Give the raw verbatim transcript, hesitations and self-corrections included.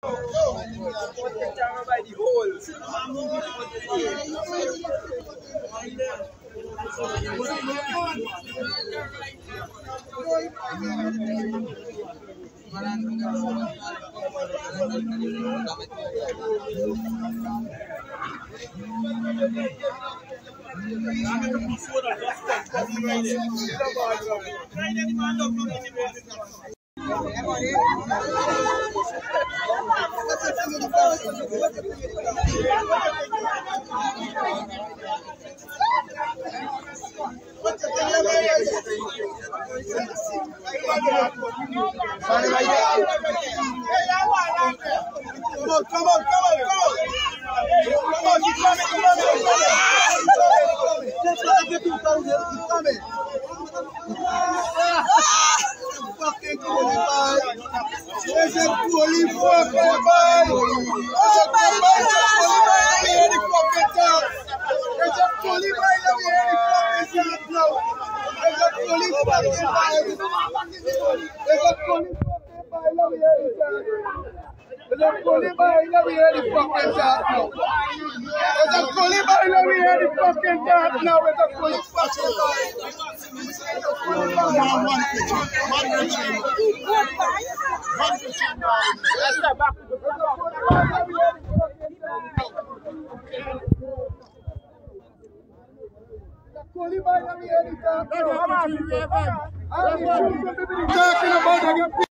Come on, come on, come on, come on. Come on, keep coming, keep coming, keep coming. Just gotta get two thousand, keep coming. Fucking qualified. There's a qualified, qualified. Oh, my God, qualified. Let me hear the fucking talk. There's a qualified, let me hear the fucking talk now. There's a qualified, there's a qualified, let me hear the talk. There's a qualified, let me hear the fucking talk now. There's a qualified, let me hear the fucking talk now. There's a qualified. One picture, one picture. One picture. Let's step back. Qualified, let me hear the talk now. I'm talking about